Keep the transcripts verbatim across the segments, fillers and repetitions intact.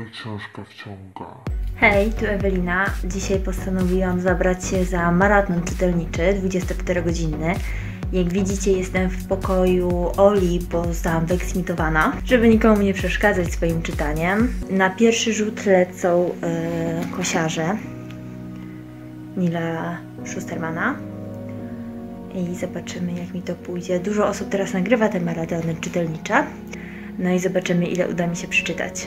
Ta książka wciąga. Hej, tu Ewelina. Dzisiaj postanowiłam zabrać się za maraton czytelniczy dwudziestoczterogodzinny. Jak widzicie, jestem w pokoju Oli, bo zostałam wyeksmitowana, żeby nikomu nie przeszkadzać swoim czytaniem. Na pierwszy rzut lecą yy, Kosiarze Nila Schustermana i zobaczymy, jak mi to pójdzie. Dużo osób teraz nagrywa te maratony czytelnicze, no i zobaczymy, ile uda mi się przeczytać.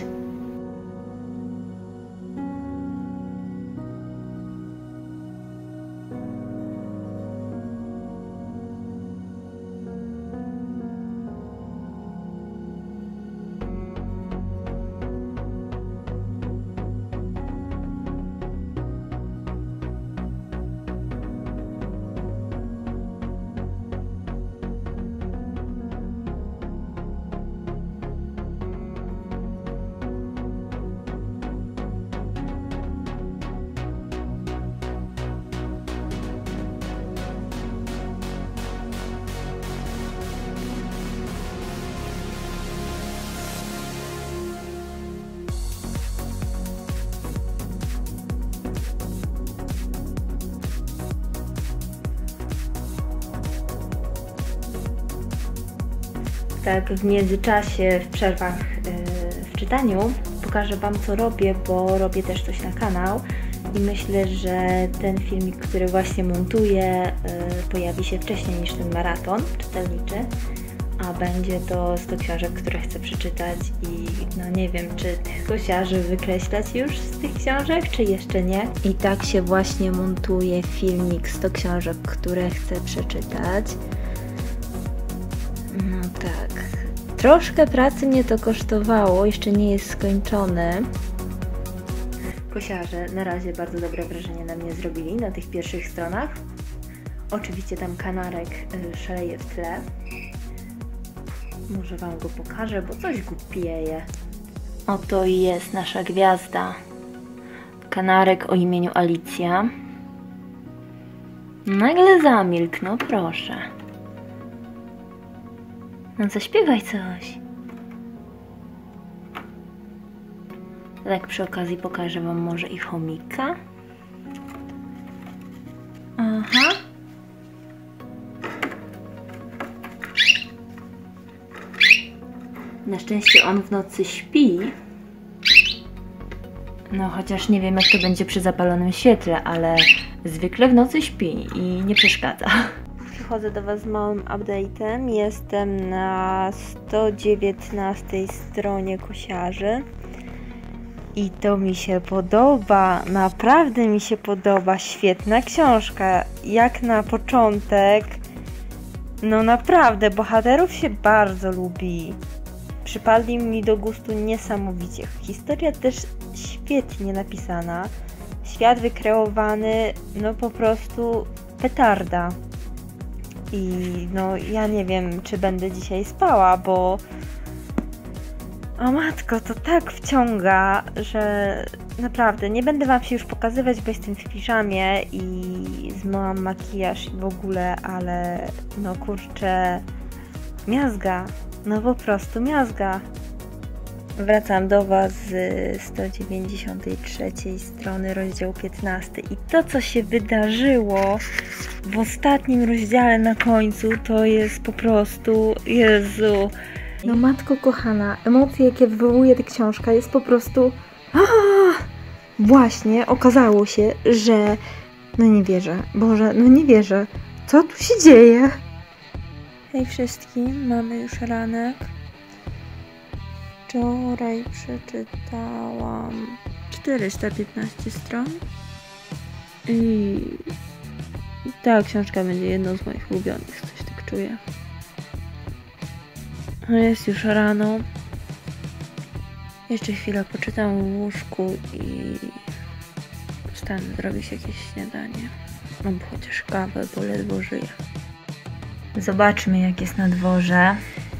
Tak, w międzyczasie, w przerwach yy, w czytaniu pokażę Wam, co robię, bo robię też coś na kanał i myślę, że ten filmik, który właśnie montuję, yy, pojawi się wcześniej niż ten maraton czytelniczy, a będzie to sto książek, które chcę przeczytać i no nie wiem, czy tych kosiarzy wykreślać już z tych książek, czy jeszcze nie. I tak się właśnie montuje filmik sto książek, które chcę przeczytać. No tak, troszkę pracy mnie to kosztowało, jeszcze nie jest skończony. Kosiarze na razie bardzo dobre wrażenie na mnie zrobili na tych pierwszych stronach. Oczywiście tam kanarek szaleje w tle. Może Wam go pokażę, bo coś głupieje. Oto jest nasza gwiazda. Kanarek o imieniu Alicja. Nagle zamilkł, no proszę. No zaśpiewaj coś. Tak przy okazji pokażę Wam może i chomika. Aha. Na szczęście on w nocy śpi. No chociaż nie wiem, jak to będzie przy zapalonym świetle, ale zwykle w nocy śpi i nie przeszkadza. Przychodzę do Was z małym update'em. Jestem na sto dziewiętnastej stronie Kosiarzy. I to mi się podoba. Naprawdę mi się podoba. Świetna książka. Jak na początek. No naprawdę, bohaterów się bardzo lubi. Przypadli mi do gustu niesamowicie. Historia też świetnie napisana. Świat wykreowany, no po prostu petarda. I no ja nie wiem, czy będę dzisiaj spała, bo o matko, to tak wciąga, że naprawdę nie będę Wam się już pokazywać, bo jestem w piżamie i zmyłam makijaż i w ogóle, ale no kurczę, miazga, no po prostu miazga. Wracam do Was z sto dziewięćdziesiątej trzeciej strony, rozdział piętnasty. I to, co się wydarzyło w ostatnim rozdziale na końcu, to jest po prostu... Jezu! No matko kochana, emocje, jakie wywołuje ta książka, jest po prostu... Aaaa! Właśnie okazało się, że... No nie wierzę. Boże, no nie wierzę. Co tu się dzieje? Hej wszystkim, mamy już ranek. Wczoraj przeczytałam czterysta piętnaście stron i ta książka będzie jedną z moich ulubionych, coś tak czuję. Jest już rano. Jeszcze chwilę poczytam w łóżku i wstanę zrobić jakieś śniadanie. Mam chociaż kawę, bo ledwo żyję. Zobaczmy, jak jest na dworze.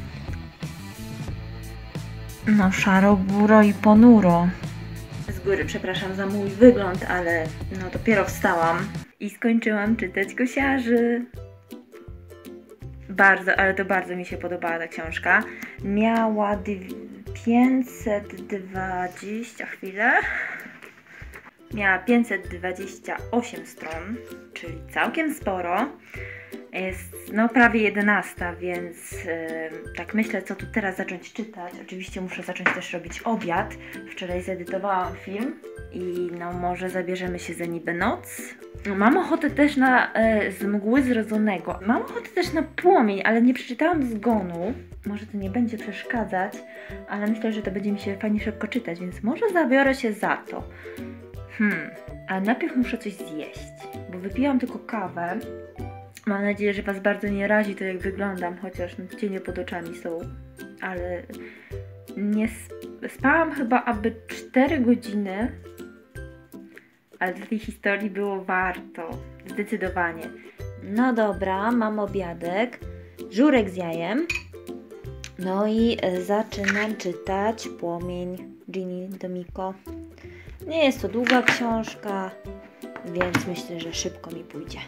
No szaro, buro i ponuro. Z góry przepraszam za mój wygląd, ale no dopiero wstałam i skończyłam czytać Kosiarzy. Bardzo, ale to bardzo mi się podobała ta książka. Miała pięćset dwadzieścia, chwilę. Miała pięćset dwadzieścia osiem stron, czyli całkiem sporo. Jest no prawie jedenasta, więc yy, tak myślę, co tu teraz zacząć czytać. Oczywiście muszę zacząć też robić obiad. Wczoraj zedytowałam film i no może zabierzemy się za niby noc. Mam ochotę też na yy, z mgły zrodzonego. Mam ochotę też na płomień, ale nie przeczytałam zgonu. Może to nie będzie przeszkadzać, ale myślę, że to będzie mi się fajnie szybko czytać, więc może zabiorę się za to. Hmm, ale najpierw muszę coś zjeść, bo wypiłam tylko kawę. Mam nadzieję, że Was bardzo nie razi to, jak wyglądam, chociaż no, cienie pod oczami są, ale nie sp spałam chyba aby cztery godziny, ale dla tej historii było warto, zdecydowanie. No dobra, mam obiadek, żurek z jajem, no i zaczynam czytać Płomień Ginny Domiko. Nie jest to długa książka, więc myślę, że szybko mi pójdzie.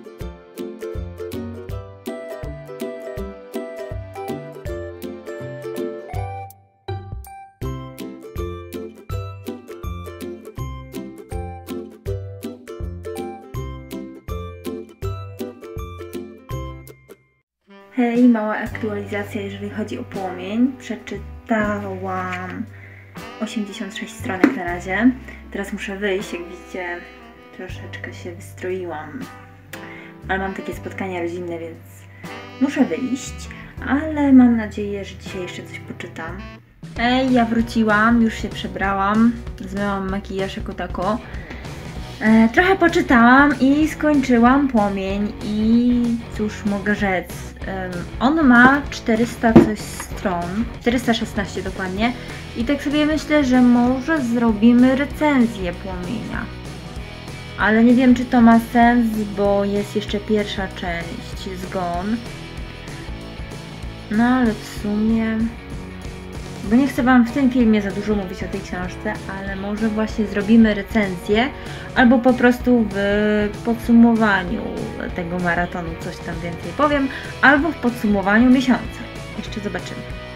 Hej, mała aktualizacja, jeżeli chodzi o Płomień. Przeczytałam osiemdziesiąt sześć stronek na razie. Teraz muszę wyjść, jak widzicie, troszeczkę się wystroiłam. Ale mam takie spotkania rodzinne, więc muszę wyjść. Ale mam nadzieję, że dzisiaj jeszcze coś poczytam. Ej, ja wróciłam, już się przebrałam. Zmyłam makijaż jako tako. E, trochę poczytałam i skończyłam Płomień i cóż mogę rzec. Um, on ma czterysta coś stron, czterysta szesnaście dokładnie. I tak sobie myślę, że może zrobimy recenzję Płomienia. Ale nie wiem, czy to ma sens, bo jest jeszcze pierwsza część, Zgon. No ale w sumie... Bo nie chcę Wam w tym filmie za dużo mówić o tej książce, ale może właśnie zrobimy recenzję, albo po prostu w podsumowaniu tego maratonu coś tam więcej powiem, albo w podsumowaniu miesiąca. Jeszcze zobaczymy.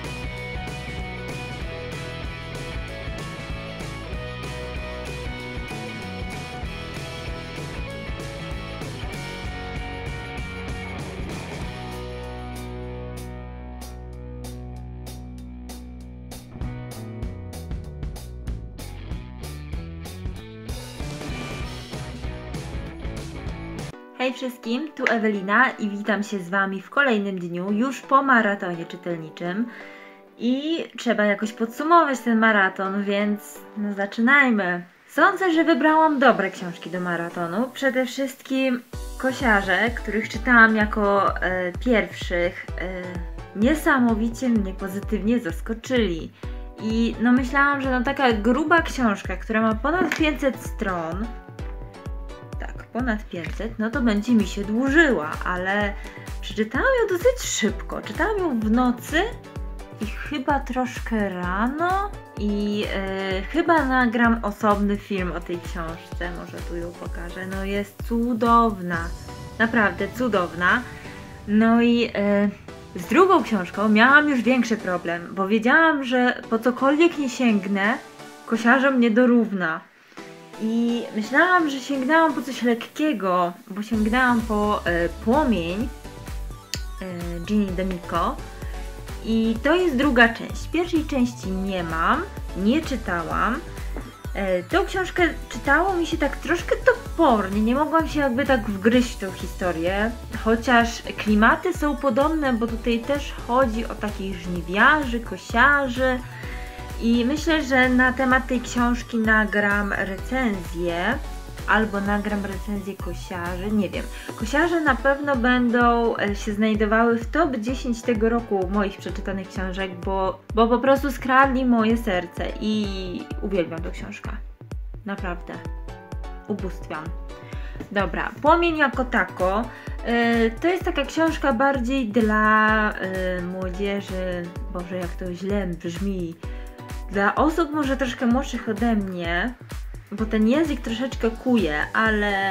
Hej wszystkim, tu Ewelina i witam się z Wami w kolejnym dniu, już po maratonie czytelniczym. I trzeba jakoś podsumować ten maraton, więc no zaczynajmy. Sądzę, że wybrałam dobre książki do maratonu. Przede wszystkim Kosiarze, których czytałam jako e, pierwszych, e, niesamowicie mnie pozytywnie zaskoczyli. I no myślałam, że no taka gruba książka, która ma ponad pięćset stron, ponad pięćset, no to będzie mi się dłużyła, ale przeczytałam ją dosyć szybko. Czytałam ją w nocy i chyba troszkę rano i yy, chyba nagram osobny film o tej książce, może tu ją pokażę. No jest cudowna, naprawdę cudowna. No i yy, z drugą książką miałam już większy problem, bo wiedziałam, że po cokolwiek nie sięgnę, Kosiarzom nie dorówna. I myślałam, że sięgnęłam po coś lekkiego, bo sięgnęłam po e, Płomień e, Ginny Domiko i to jest druga część. Pierwszej części nie mam, nie czytałam. E, tą książkę czytało mi się tak troszkę topornie, nie mogłam się jakby tak wgryźć w tą historię, chociaż klimaty są podobne, bo tutaj też chodzi o takich żniwiarzy, kosiarzy. I myślę, że na temat tej książki nagram recenzję, albo nagram recenzję Kosiarzy, nie wiem. Kosiarze na pewno będą się znajdowały w top dziesięć tego roku moich przeczytanych książek, bo, bo po prostu skradli moje serce i uwielbiam tę książkę. Naprawdę. Ubóstwiam. Dobra, Płomień jako tako. Yy, to jest taka książka bardziej dla yy, młodzieży, Boże jak to źle brzmi, dla osób może troszkę młodszych ode mnie, bo ten język troszeczkę kuje, ale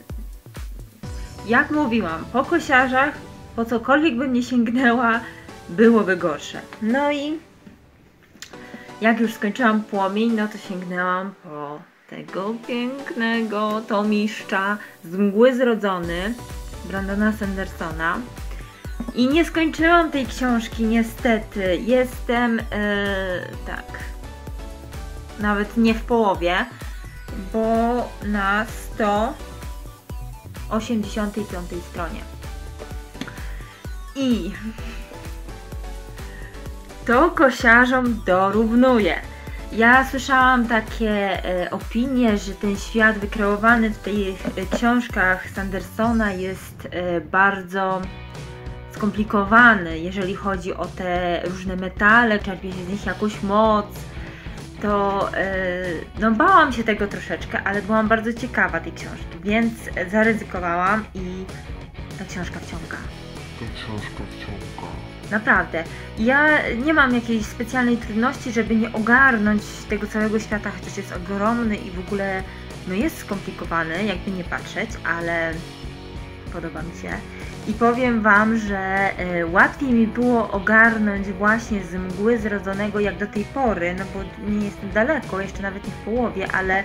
jak mówiłam, po Kosiarzach, po cokolwiek bym nie sięgnęła, byłoby gorsze. No i jak już skończyłam Płomień, no to sięgnęłam po tego pięknego tomiszcza z Mgły Zrodzony Brandona Sandersona. I nie skończyłam tej książki niestety. Jestem, yy, tak, nawet nie w połowie, bo na sto osiemdziesiątej piątej stronie. I to kosiarzom dorównuje. Ja słyszałam takie e, opinie, że ten świat wykreowany w tych e, książkach Sandersona jest e, bardzo skomplikowany, jeżeli chodzi o te różne metale, czerpie się z nich jakąś moc. To e, no bałam się tego troszeczkę, ale byłam bardzo ciekawa tej książki, więc zaryzykowałam i ta książka wciąga. Ta książka wciąga. Naprawdę. Ja nie mam jakiejś specjalnej trudności, żeby nie ogarnąć tego całego świata, chociaż jest ogromny i w ogóle no jest skomplikowany, jakby nie patrzeć, ale podoba mi się. I powiem Wam, że y, łatwiej mi było ogarnąć właśnie z Mgły Zrodzonego jak do tej pory, no bo nie jestem daleko, jeszcze nawet nie w połowie, ale y,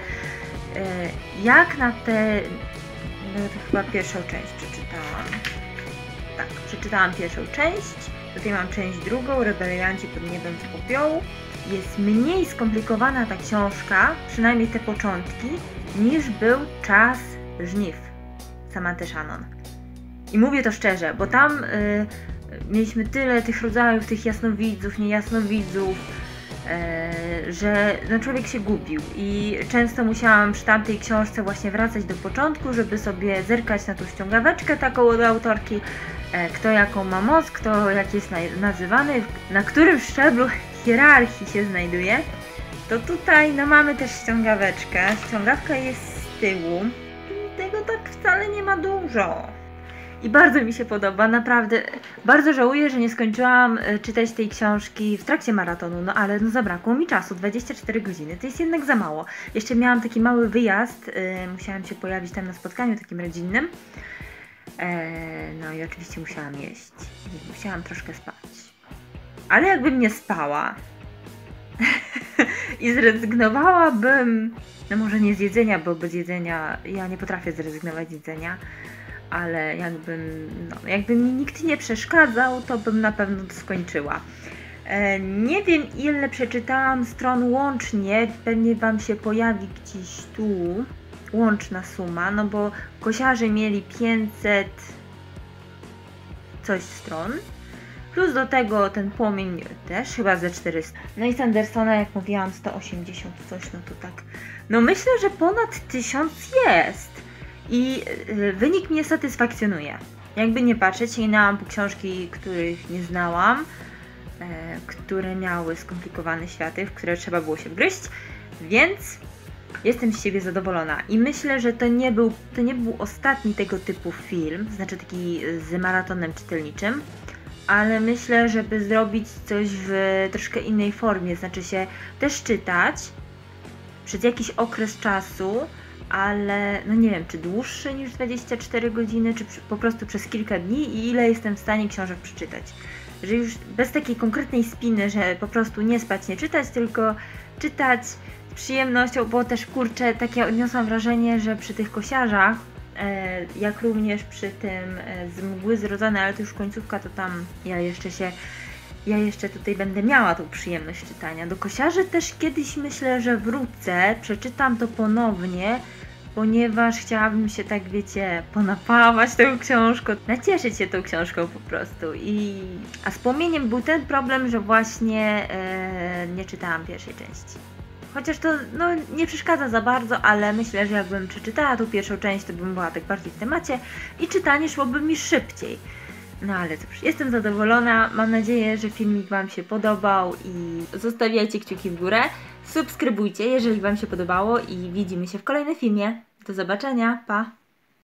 jak na te, no to chyba pierwszą część przeczytałam. Tak, przeczytałam pierwszą część, tutaj mam część drugą, Rebelianci pod niebem z popiołu. Jest mniej skomplikowana ta książka, przynajmniej te początki, niż był Czas żniw Samanthy Shannon. I mówię to szczerze, bo tam y, mieliśmy tyle tych rodzajów, tych jasnowidzów, niejasnowidzów, y, że no, człowiek się gubił i często musiałam przy tamtej książce właśnie wracać do początku, żeby sobie zerkać na tą ściągaweczkę taką od autorki, y, kto jaką ma moc, kto jak jest nazywany, na którym szczeblu hierarchii się znajduje. To tutaj no, mamy też ściągaweczkę, ściągawka jest z tyłu i tego tak wcale nie ma dużo. I bardzo mi się podoba, naprawdę. Bardzo żałuję, że nie skończyłam czytać tej książki w trakcie maratonu, no ale no zabrakło mi czasu, dwadzieścia cztery godziny, to jest jednak za mało. Jeszcze miałam taki mały wyjazd, yy, musiałam się pojawić tam na spotkaniu takim rodzinnym. Yy, no i oczywiście musiałam jeść, musiałam troszkę spać. Ale jakbym nie spała i zrezygnowałabym, no może nie z jedzenia, bo bez jedzenia, ja nie potrafię zrezygnować z jedzenia, ale jakbym, no, jakby mi nikt nie przeszkadzał, to bym na pewno to skończyła. E, nie wiem, ile przeczytałam stron łącznie, pewnie Wam się pojawi gdzieś tu łączna suma, no bo kosiarze mieli pięćset coś stron, plus do tego ten Płomień też chyba ze czterysta. No i Sandersona, jak mówiłam, sto osiemdziesiąt coś, no to tak, no myślę, że ponad tysiąc jest. I y, wynik mnie satysfakcjonuje. Jakby nie patrzeć, sięgnęłam po książki, których nie znałam, e, które miały skomplikowane światy, w które trzeba było się wgryźć, więc jestem z siebie zadowolona. I myślę, że to nie był, to nie był ostatni tego typu film, znaczy taki z maratonem czytelniczym, ale myślę, żeby zrobić coś w troszkę innej formie, znaczy się też czytać przez jakiś okres czasu, ale no nie wiem, czy dłuższy niż dwadzieścia cztery godziny, czy po prostu przez kilka dni i ile jestem w stanie książek przeczytać. Że już bez takiej konkretnej spiny, że po prostu nie spać, nie czytać, tylko czytać z przyjemnością, bo też kurczę, takie odniosłam wrażenie, że przy tych kosiarzach, e, jak również przy tym e, z Mgły Zrodzone, ale to już końcówka, to tam ja jeszcze się Ja jeszcze tutaj będę miała tą przyjemność czytania. Do kosiarzy też kiedyś myślę, że wrócę, przeczytam to ponownie, ponieważ chciałabym się, tak wiecie, ponapawać tą książką, nacieszyć się tą książką po prostu. I... A z Płomieniem był ten problem, że właśnie e, nie czytałam pierwszej części. Chociaż to no, nie przeszkadza za bardzo, ale myślę, że jakbym przeczytała tą pierwszą część, to bym była tak bardziej w temacie i czytanie szłoby mi szybciej. No ale cóż, jestem zadowolona, mam nadzieję, że filmik Wam się podobał i zostawiajcie kciuki w górę, subskrybujcie, jeżeli Wam się podobało i widzimy się w kolejnym filmie. Do zobaczenia, pa!